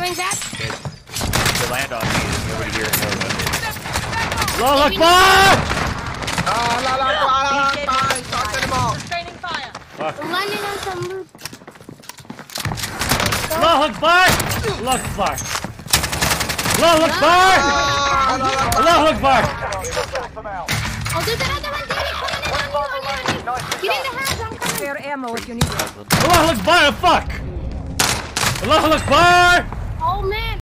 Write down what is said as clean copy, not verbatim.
Coming back. They land on me. There's nobody here. Allahu Ackbar! Allahu Ackbar! Restraining fire. Fuck. Landing on some loot. Allahu Ackbar! Allahu Ackbar! Allahu Ackbar! Allahu Ackbar! Oh, there's another one, Daddy. Coming in on you. Get in the house. I'm coming. Spare ammo if you need it. Allahu Ackbar! Fuck! Allahu Ackbar! Oh, man.